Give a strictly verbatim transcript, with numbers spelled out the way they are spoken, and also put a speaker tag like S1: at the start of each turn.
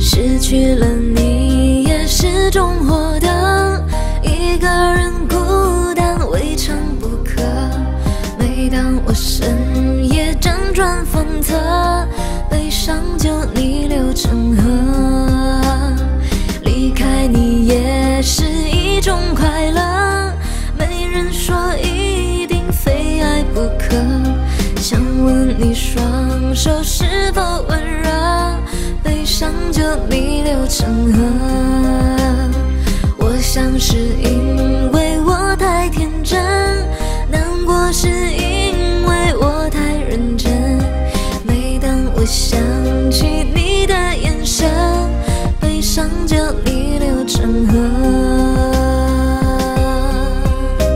S1: 失去了你也是种获得，一个人孤单未尝不可。每当我深夜辗转反侧，悲伤就逆流成河。离开你也是一种快乐，没人说一定非爱不可。想问你双手是否温热，悲伤就逆流成河。我想是因为我太天真，难过是